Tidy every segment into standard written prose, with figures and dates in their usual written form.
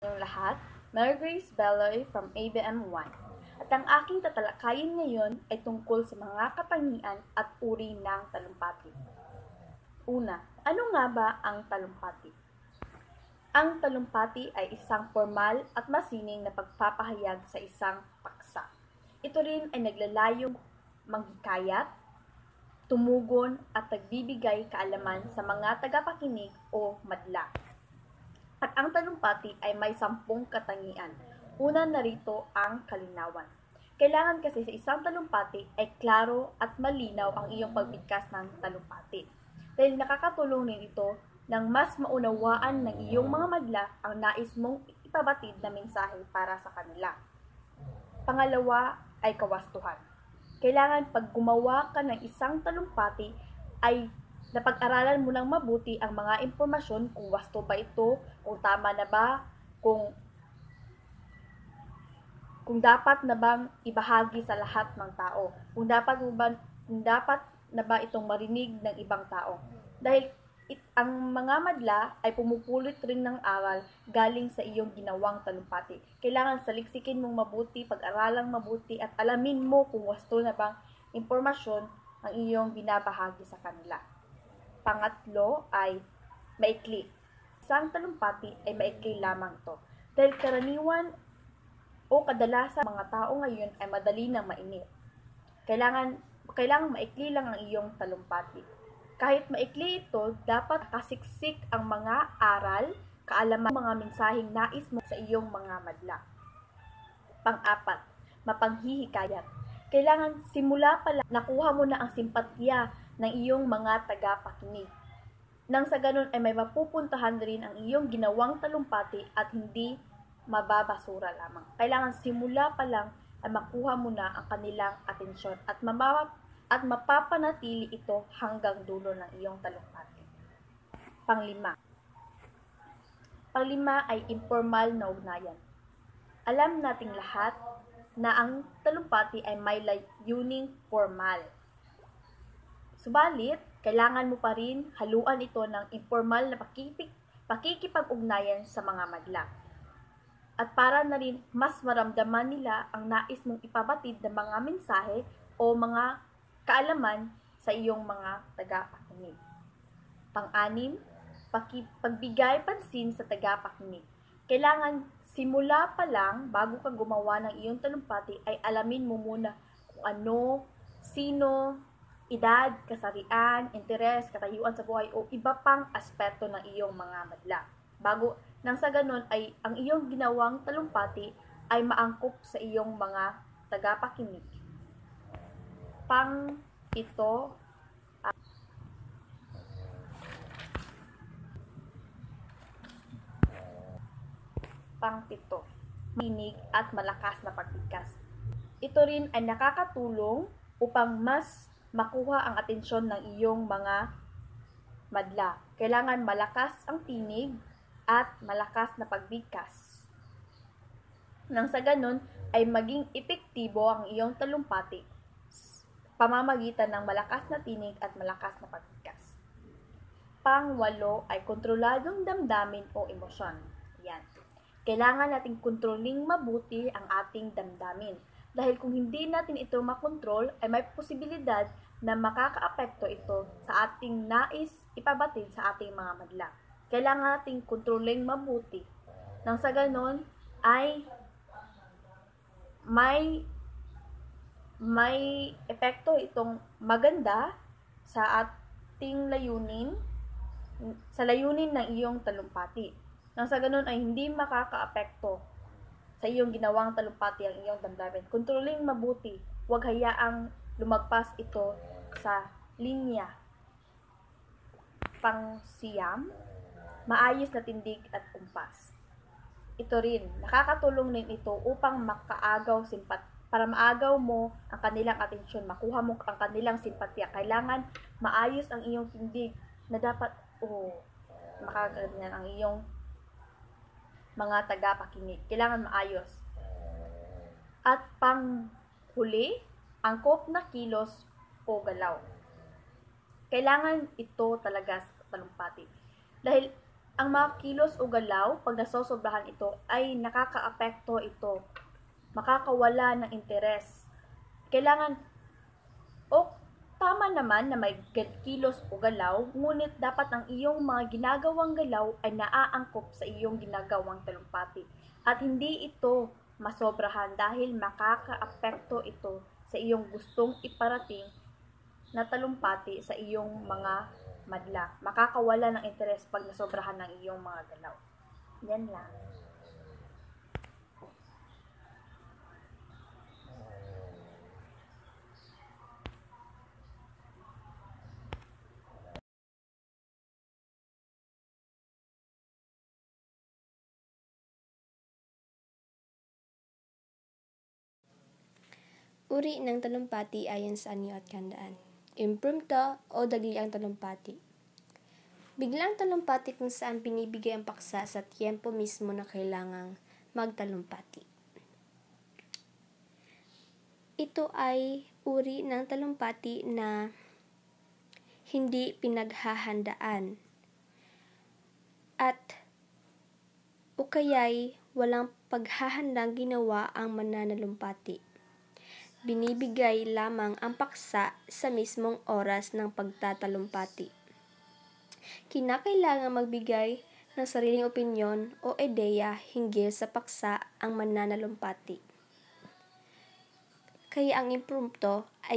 Ng lahat, Mary Grace Belloy from ABM1. At ang aking tatalakayin ngayon ay tungkol sa mga katangian at uri ng talumpati. Una, ano nga ba ang talumpati? Ang talumpati ay isang formal at masining na pagpapahayag sa isang paksa. Ito rin ay naglalayong manghikayat, tumugon at nagbibigay kaalaman sa mga tagapakinig o madla. At ang talumpati ay may 10 katangian. Una narito ang kalinawan. Kailangan kasi sa isang talumpati ay klaro at malinaw ang iyong pagbigkas ng talumpati. Dahil nakakatulong din ito nang mas maunawaan ng iyong mga madla ang nais mong ipabatid na mensahe para sa kanila. Pangalawa ay kawastuhan. Kailangan pag gumawa ka ng isang talumpati ay napag-aralan mo ng mabuti ang mga impormasyon kung wasto ba ito, kung tama na ba, kung dapat na bang ibahagi sa lahat ng tao, kung dapat na ba itong marinig ng ibang tao. Dahil ang mga madla ay pumupulot rin ng aral galing sa iyong ginawang talumpati. Kailangan saliksikin mong mabuti, pag-aralang mabuti at alamin mo kung wasto na bang impormasyon ang iyong binabahagi sa kanila. Pangatlo ay maikli. Isang talumpati ay maikli lamang ito. Dahil karaniwan o kadalasan mga tao ngayon ay madali nang mainip. Kailangan maikli lang ang iyong talumpati. Kahit maikli ito, dapat kasiksik ang mga aral, kaalaman, mga mensaheng nais mo sa iyong mga madla. Pang-apat, mapanghihikayat. Kailangan simula pa lang nakuha mo na ang simpatya ng iyong mga tagapakinig. Nang sa ganun ay may mapupuntahan rin ang iyong ginawang talumpati at hindi mababasura lamang. Kailangan simula pa lang ay makuha mo na ang kanilang atensyon at mapapanatili ito hanggang dulo ng iyong talumpati. Panglima ay informal na ugnayan. Alam nating lahat na ang talumpati ay may layuning formal. Subalit, kailangan mo pa rin haluan ito ng informal na pakikipag-ugnayan sa mga madla. At para na rin mas maramdaman nila ang nais mong ipabatid na mga mensahe o mga kaalaman sa iyong mga tagapakinig. Pang-anim, pagbigay pansin sa tagapakinig. Kailangan simula pa lang bago ka gumawa ng iyong talumpati ay alamin mo muna kung ano, sino, edad, kasarian, interes, katayuan sa buhay o iba pang aspeto ng iyong mga madla. Nang sa ganun ay ang iyong ginawang talumpati ay maangkop sa iyong mga tagapakinig. Pang-pito, makinig at malakas na pagbigkas. Ito rin ay nakakatulong upang mas makuha ang atensyon ng iyong mga madla. Kailangan malakas ang tinig at malakas na pagbigkas. Nang sa ganun ay maging epektibo ang iyong talumpati pamamagitan ng malakas na tinig at malakas na pagbigkas. Pang-walo ay kontroladong damdamin o emosyon. Yan. Kailangan nating kontroling mabuti ang ating damdamin. Dahil kung hindi natin ito makontrol, ay may posibilidad na makakaapekto ito sa ating nais ipabatid sa ating mga madla. Kailangan nating kontroling mabuti. Nang sa ganon ay may epekto itong maganda sa ating layunin, sa layunin ng iyong talumpati. Nang sa ganun ay hindi makakaapekto sa iyong ginawang talumpati ang iyong damdamin. Kontroling mabuti, huwag hayaang lumagpas ito sa linya. Pang-siyam, maayos na tindig at kumpas. Ito rin, nakakatulong din ito upang para maagaw mo ang kanilang atensyon, makuha mo ang kanilang simpatya. Kailangan maayos ang iyong tindig na dapat makaganyan ang iyong mga tagapakinig. Kailangan maayos. At panghuli, angkop na kilos o galaw. Kailangan ito talaga sa talumpati. Dahil Ang mga kilos o galaw, pag nasosobrahan ito, ay nakakaapekto ito. Makakawala ng interes. Kailangan, o tama naman na may kilos o galaw, ngunit dapat ang iyong mga ginagawang galaw ay naaangkop sa iyong ginagawang talumpati. At hindi ito masobrahan dahil makakaapekto ito sa iyong gustong iparating na talumpati sa iyong mga madla. Makakawala ng interes pag nasobrahan ng iyong mga galaw. Yan lang. Uri ng talumpati ayon sa anyo at kandaan. Impromptu o dagliang talumpati. Biglang talumpati kung saan binibigay ang paksa sa tiyempo mismo na kailangang magtalumpati. Ito ay uri ng talumpati na hindi pinaghahandaan at o kaya'y walang paghahandang ginawa ang mananalumpati. Binibigay lamang ang paksa sa mismong oras ng pagtatalumpati. Kinakailangan magbigay ng sariling opinyon o ideya hinggil sa paksa ang mananalumpati. Kaya ang impromptu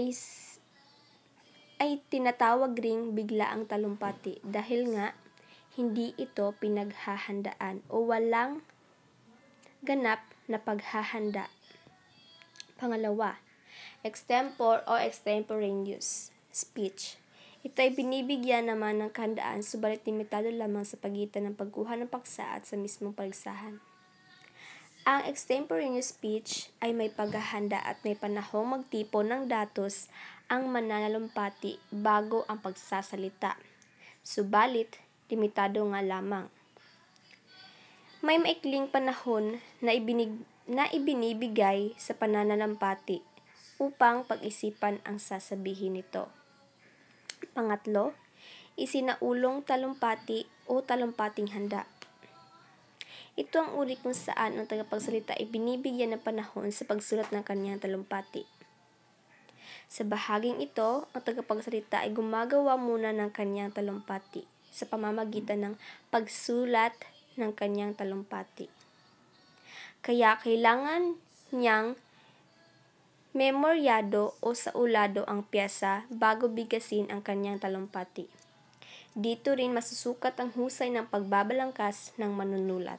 ay tinatawag ring bigla ang talumpati dahil nga hindi ito pinaghahandaan o walang ganap na paghahanda. Pangalawa, extempore o extemporaneous speech. Ito ay binibigyan naman ng kahandaan subalit limitado lamang sa pagitan ng pagkuha ng paksa at sa mismong paligsahan. Ang extemporaneous speech ay may paghahanda at may panahong magtipon ng datos ang mananalumpati bago ang pagsasalita. Subalit, limitado nga lamang. May maikling panahon na ibinibigay sa pananalampati upang pag-isipan ang sasabihin nito. Pangatlo, isinaulong talumpati o talumpating handa. Ito ang uri kung saan ang tagapagsalita ay binibigyan ng panahon sa pagsulat ng kanyang talumpati. Sa bahaging ito, ang tagapagsalita ay gumagawa muna ng kanyang talumpati sa pamamagitan ng pagsulat ng kanyang talumpati. Kaya kailangan niyang memoryado o saulado ang piyesa bago bigasin ang kanyang talumpati. Dito rin masusukat ang husay ng pagbabalangkas ng manunulat.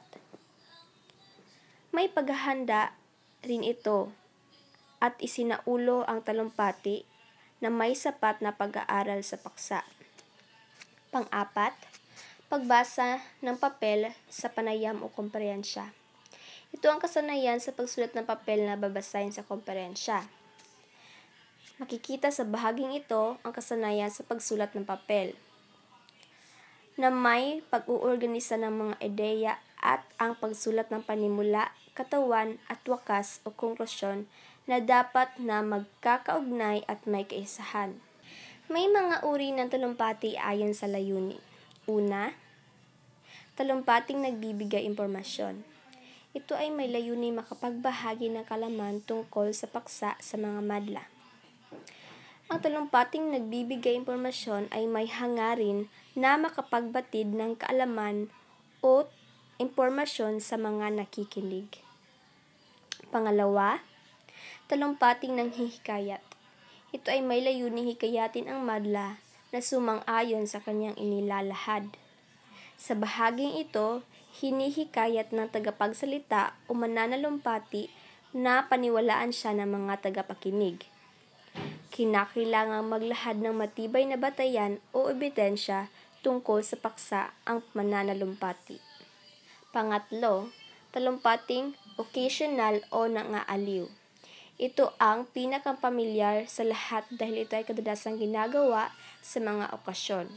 May paghahanda rin ito at isinaulo ang talumpati na may sapat na pag-aaral sa paksa. Pang-apat, pagbasa ng papel sa panayam o komperensya. Ito ang kasanayan sa pagsulat ng papel na babasahin sa komperensya. Makikita sa bahaging ito ang kasanayan sa pagsulat ng papel na may pag-uorganisa ng mga ideya at ang pagsulat ng panimula, katawan at wakas o konklusyon na dapat na magkakaugnay at may kaisahan. May mga uri ng talumpati ayon sa layunin. Una, talumpating nagbibigay impormasyon. Ito ay may layunin makapagbahagi ng kaalaman tungkol sa paksa sa mga madla. Ang talumpating nagbibigay impormasyon ay may hangarin na makapagbatid ng kaalaman o impormasyon sa mga nakikinig. Pangalawa, talumpating nanghihikayat. Ito ay may layuning hikayatin ang madla na sumang-ayon sa kanyang inilalahad. Sa bahaging ito, hinihikayat ng tagapagsalita o mananalumpati na paniwalaan siya ng mga tagapakinig. Kinakailangang maglahad ng matibay na batayan o ebidensya tungkol sa paksa ang mananalumpati. Pangatlo, talumpating occasional o nangaaliw. Ito ang pinakapamilyar sa lahat dahil ito ay kadalasang ginagawa sa mga okasyon.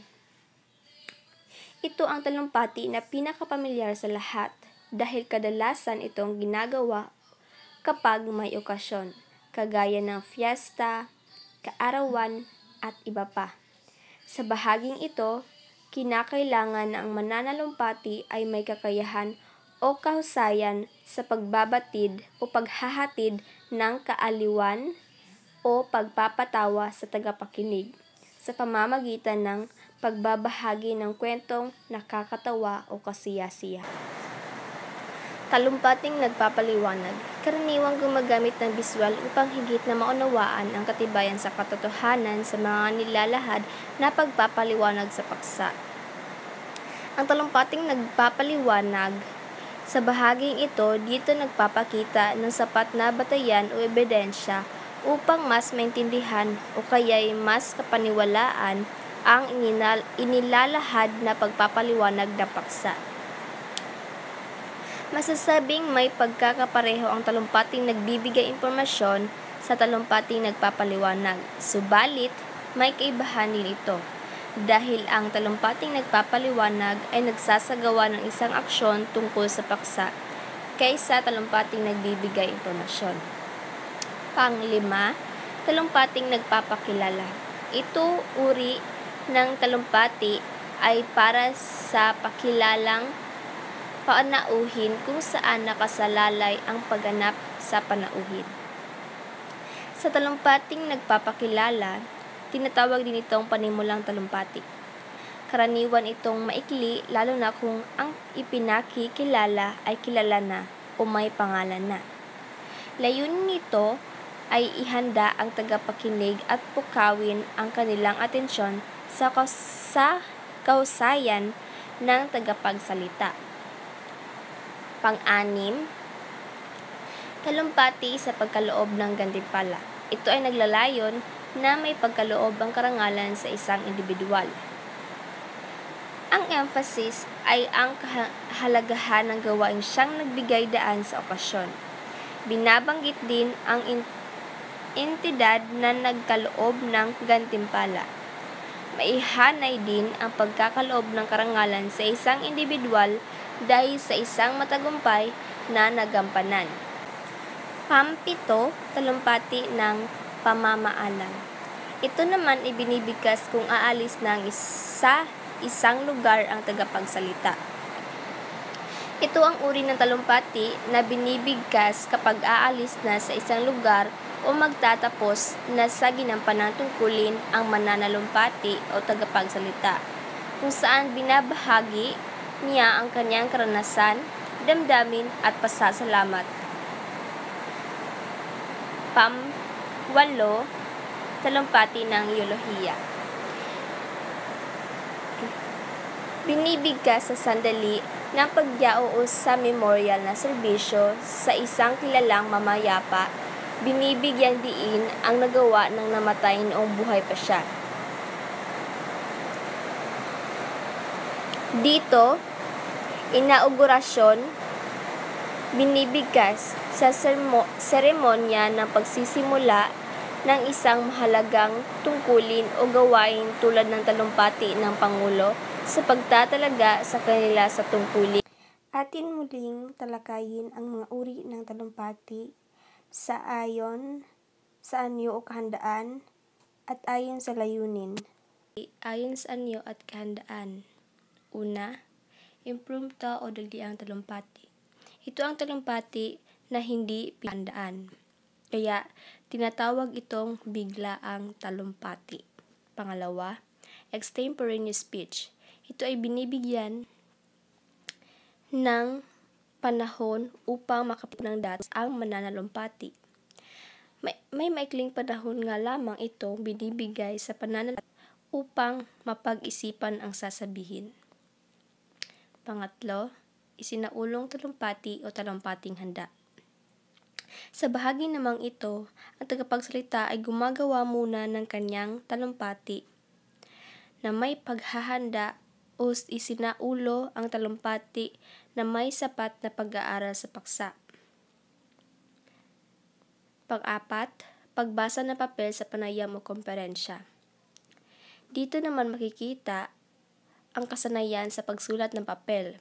Ito ang talumpati na pinakapamilyar sa lahat dahil kadalasan itong ginagawa kapag may okasyon, kagaya ng fiesta, kaarawan, at iba pa. Sa bahaging ito, kinakailangan na ang mananalumpati ay may kakayahan o kahusayan sa pagbabatid o paghahatid ng kaaliwan o pagpapatawa sa tagapakinig sa pamamagitan ng pagbabahagi ng kwentong nakakatawa o kasiyasiya. Talumpating nagpapaliwanag. Karaniwang gumagamit ng biswal upang higit na maunawaan ang katibayan sa katotohanan sa mga nilalahad na pagpapaliwanag sa paksa. Ang talumpating nagpapaliwanag sa bahaging ito dito nagpapakita ng sapat na batayan o ebidensya upang mas maintindihan o kaya'y mas kapaniwalaan ang inilalahad na pagpapaliwanag na paksa. Masasabing may pagkakapareho ang talumpating nagbibigay impormasyon sa talumpating nagpapaliwanag, subalit may kaibahan din ito, dahil ang talumpating nagpapaliwanag ay nagsasagawa ng isang aksyon tungkol sa paksa kaysa talumpating nagbibigay impormasyon. Pang-5, talumpating nagpapakilala. Ito uri ng talumpati ay para sa pakilalang panauhin kung saan nakasalalay ang pagganap sa panauhin. Sa talumpating nagpapakilala, tinatawag din itong panimulang talumpati. Karaniwan itong maikli lalo na kung ang ipinakikilala ay kilala na o may pangalan na. Layunin nito ay ihanda ang tagapakinig at pukawin ang kanilang atensyon sa kahusayan ng tagapagsalita. Pang-6, talumpati sa pagkaloob ng gantimpala. Ito ay naglalayon na may pagkaloob ang karangalan sa isang individual. Ang emphasis ay ang kahalagahan ng gawain siyang nagbigay daan sa okasyon. Binabanggit din ang entidad na nagkaloob ng gantimpala. Maihanay din ang pagkakaloob ng karangalan sa isang individual dahil sa isang matagumpay na nagampanan. Pang-7, talumpati ng pamamaalam. Ito naman ay binibigkas kung aalis ng isang lugar ang tagapagsalita. Ito ang uri ng talumpati na binibigkas kapag aalis na sa isang lugar o magtatapos na sa ginampanang tungkulin ang mananalumpati o tagapagsalita, kung saan binabahagi niya ang kanyang karanasan, damdamin at pasasalamat. Pang-8, talumpati ng eolohiya. Binibigkas sa sandali ng pagyao sa memorial na serbisyo sa isang kilalang mamayapa, binibigyang diin ang nagawa ng namatay noong buhay pa siya. Dito, inaugurasyon, binibigkas sa seremonya ng pagsisimula ng isang mahalagang tungkulin o gawain tulad ng talumpati ng Pangulo sa pagtatalaga sa kanila sa tungkulin. Atin muling talakayin ang mga uri ng talumpati sa ayon sa anyo o kahandaan at ayon sa layunin. Ayon sa anyo at kahandaan. Una, impromptu o dagdiang talumpati. Ito ang talumpati na hindi pinandaan, kaya tinatawag itong biglaang talumpati. Pangalawa, extemporaneous speech. Ito ay binibigyan ng panahon upang makapit ng datos ang mananalumpati. May maikling panahon nga lamang ito binibigay sa pananalumpati upang mapag-isipan ang sasabihin. Pangatlo, isinaulong talumpati o talumpating handa. Sa bahagi namang ito, ang tagapagsalita ay gumagawa muna ng kanyang talumpati na may paghahanda o isinaulo ang talumpati na may sapat na pag-aaral sa paksa. Pang-4, pagbasa ng papel sa panayam o komperensya. Dito naman makikita ang kasanayan sa pagsulat ng papel.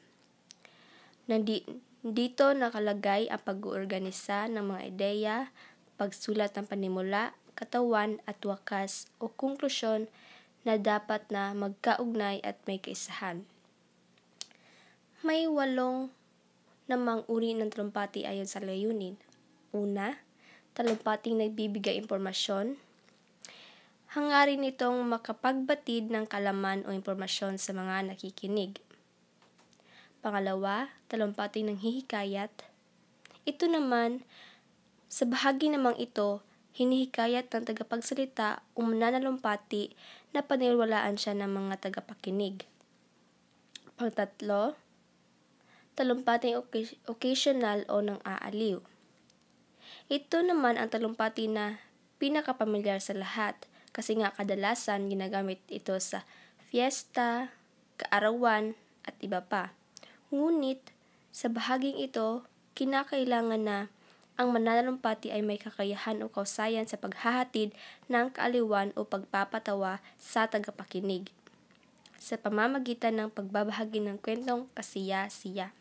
Dito nakalagay ang pag-oorganisa ng mga ideya, pagsulat ng panimula, katawan at wakas o konklusyon na dapat na magkaugnay at may kaisahan. May 8 namang uri ng talumpati ayon sa layunin. Una, talumpating nagbibigay impormasyon. Hangarin nitong makapagbatid ng kalaman o impormasyon sa mga nakikinig. Pangalawa, talumpating nanghihikayat. Ito naman, sa bahagi namang ito, hinihikayat ng tagapagsalita o mananalumpati na paniwalaan siya ng mga tagapakinig. Pangtatlo, talumpating occasional o nang-aaliw. Ito naman ang talumpati na pinakapamilyar sa lahat kasi nga kadalasan ginagamit ito sa fiesta, kaarawan at iba pa. Ngunit sa bahaging ito, kinakailangan na ang mananalumpati ay may kakayahan o kausayan sa paghahatid ng kaaliwan o pagpapatawa sa tagapakinig sa pamamagitan ng pagbabahagi ng kwentong kasiya-siya.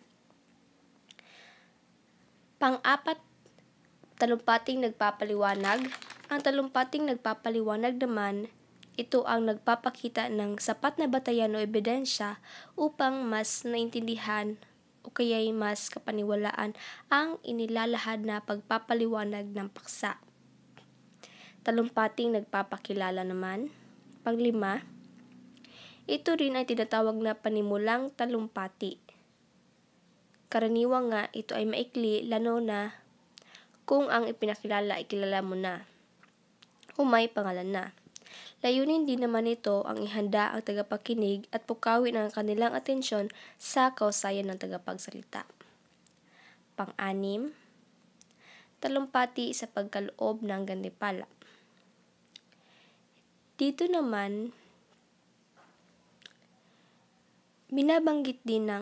Pang-apat, talumpating nagpapaliwanag. Ang talumpating nagpapaliwanag naman, ito ang nagpapakita ng sapat na batayan o ebidensya upang mas naintindihan o kaya'y mas kapaniwalaan ang inilalahad na pagpapaliwanag ng paksa. Talumpating nagpapakilala naman. Pang-5, ito rin ay tinatawag na panimulang talumpati. Karaniwang nga ito ay maikli lalo na kung ang ipinakilala ay kilala mo na o may pangalan na. Layunin din naman ito ang ihanda ang tagapakinig at pukawin ang kanilang atensyon sa kausayan ng tagapagsalita. Pang-6, talumpati sa pagkaloob ng gantimpala. Dito naman, binabanggit din ng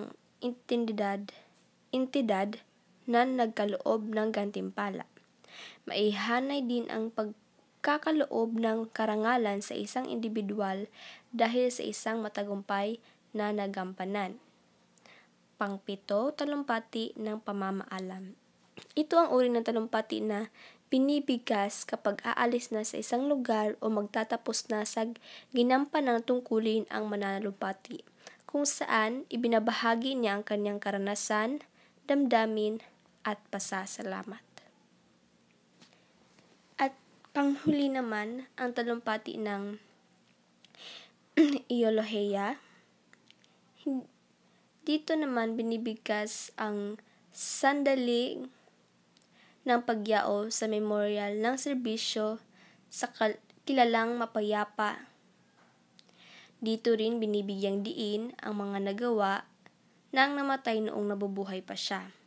entidad na nagkaloob ng gantimpala. Maihanay din ang pagkakaloob ng karangalan sa isang individual dahil sa isang matagumpay na nagampanan. Pang-7, talumpati ng pamamaalam. Ito ang uri ng talumpati na binibigkas kapag aalis na sa isang lugar o magtatapos na sa ginampanang tungkulin ang mananalumpati, kung saan ibinabahagi niya ang kanyang karanasan, damdamin, at pasasalamat. At panghuli naman, ang talumpati ng eolohiya. Dito naman binibigkas ang sandali ng pagyao sa memorial ng serbisyo sa kilalang mapayapa. Dito rin binibigyang diin ang mga nagawa ng namatay noong nabubuhay pa siya.